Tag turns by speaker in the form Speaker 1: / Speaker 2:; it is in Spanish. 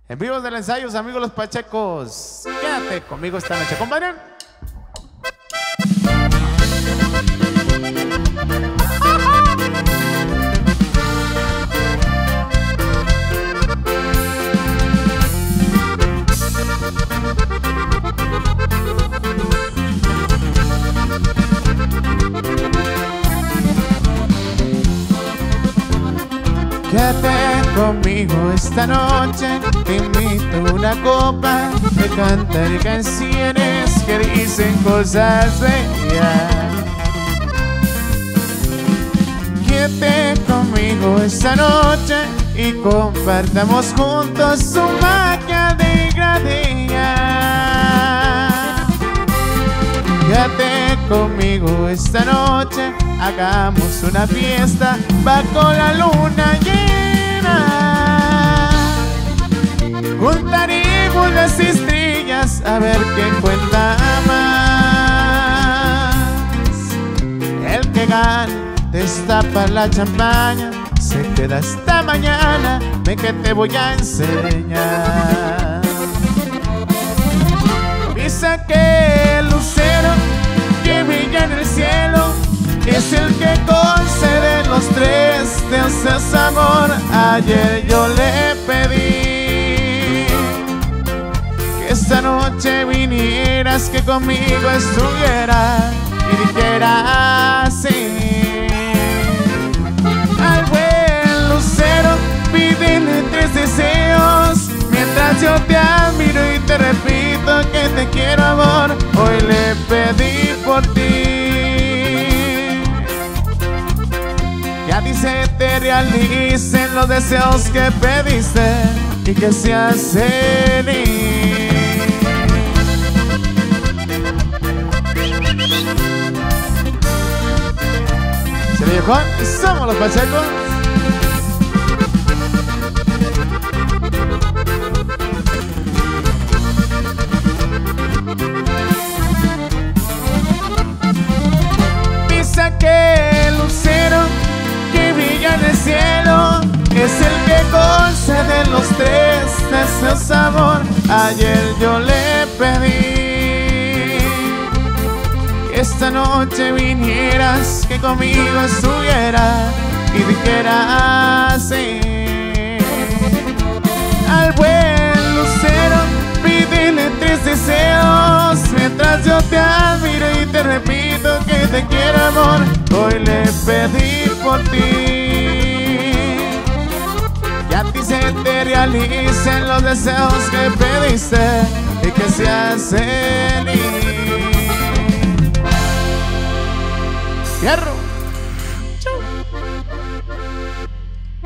Speaker 1: En vivo del ensayo, amigos los Pachecos. Quédate conmigo esta noche, compadre. Quédate conmigo esta noche, te invito a una copa, de cantar canciones que dicen cosas bellas. Quédate conmigo esta noche y compartamos juntos su magia de granía. Quédate conmigo esta noche, hagamos una fiesta bajo la luna llena. Juntaremos las estrellas a ver quién cuenta más. El que gane destapa la champaña, se queda hasta mañana, ven que te voy a enseñar. Dice que el lucero que brilla en el cielo es el que concede los tres deseos, amor. Ayer yo le pedí que esta noche vinieras, que conmigo estuvieras y dijeras sí. Al buen lucero pídele tres deseos, mientras yo te admiro y te repito que te quiero, amor. Hoy le pedí por ti. A ti se te realicen los deseos que pediste y que seas feliz. ¿Se le dijo? Somos los Pachecos. Dice que el lucero que brilla en el cielo es el que concede los tres deseos, amor. Ayer yo le pedí que esta noche vinieras, que conmigo estuvieras y dijeras sí. Al buen lucero pídele tres deseos, mientras yo te admiro y te repito que te quiero, amor. Hoy le pedí por ti. Y a ti se te realicen los deseos que pediste y que seas feliz. ¡Fierro!